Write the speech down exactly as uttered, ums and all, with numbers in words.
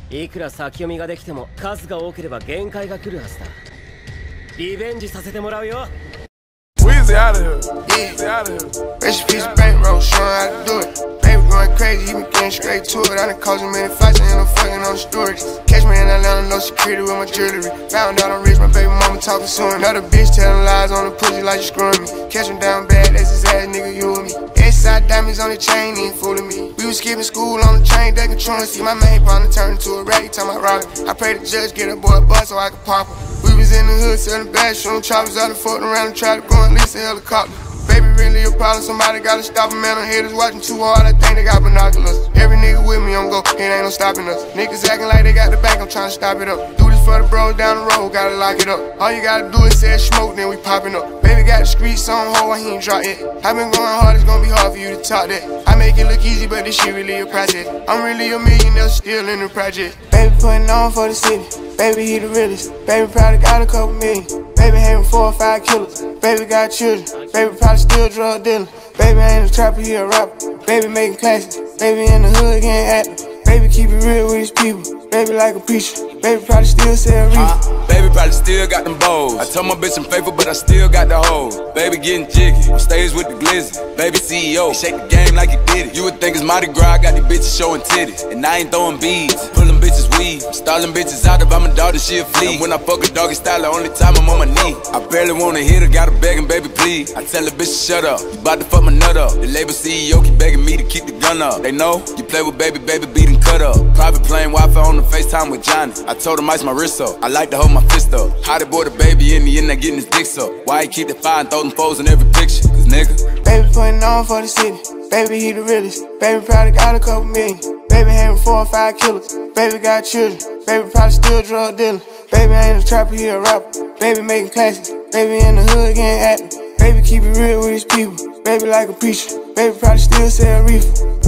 いくら先読みができても数が多ければ限界が来るはずだ。リベンジさせてもらうよ。 Weezy out of here. Weezy out of here. Rest piece of bankroll, showing how to do it. Baby going crazy, he been getting straight to it. I done caused him many fights, I end up fucking on the stories. Catch me in Atlanta, no security with my jewelry. Found out I'm rich, my baby mama talking soon. Another bitch telling lies on the pussy like you screwing me. Catch him down bad, that's his ass, nigga, you and me. S-side diamonds on the chain, he ain't fooling me. We was skipping school on the train, they controlling. See my main partner turn into a rat, he tell my rock. I pray the judge get a boy a bus so I can pop him. We was in the hood selling bad, shooting choppers out and fucking around and try to go and lease a helicopter. Baby really a problem, somebody gotta stop him, man. I'm haters watching too hard, I think they got binoculars. Every nigga with me on go, it ain't no stopping us. Niggas acting like they got the bank, I'm trying to stop it up. Do this for the bros down the road, gotta lock it up. All you gotta do is say smoke, then we popping up. Baby got the streets on hold, he ain't dropped yet. I been going hard, it's gonna be hard for you to talk that. I make it look easy, but this shit really a project. I'm really a millionaire, still in the project. Baby putting on for the city, baby he the realest. Baby probably got a couple million. Baby having four or five killers. Baby got children. Baby probably still drug dealing. Baby ain't a trapper, he a rapper. Baby making classics. Baby in the hood getting active. Baby keep it real with his people. Baby like a preacher. Baby probably still sell reefer. Uh, baby probably still got them bows. I told my bitch I'm faithful, but I still got the hoes. Baby getting jiggy, on stage with the glizzy. Baby C E O, shake the game like he did it. You would think it's Mardi Gras, I got these bitches showing titties. And I ain't throwing beads, pulling bitches weed. Stalling bitches out if I'm a daughter, she a flea. And when I fuck a doggy style, the only time I'm on my knee. I barely wanna hit her, gotta begging, baby please. I tell the bitch to shut up, you bout to fuck my nut up. The label C E O keep begging me to keep the gun up. They know, you play with baby, baby beat and cut up. Private plane, Wi-Fi on the FaceTime with Johnny. I told him ice my wrist up, I like to hold my fist up. How they boy the baby in the end, they getting his dicks up. Why he keep the fire and throw them foes in every picture? Cause nigga, baby putting on for the city. Baby he the realest. Baby probably got a couple million. Baby having four or five killers. Baby got children. Baby probably still drug dealing. Baby ain't a trapper, he a rapper. Baby making classics. Baby in the hood getting active. Baby keep it real with his people. Baby like a preacher. Baby probably still sell reefer.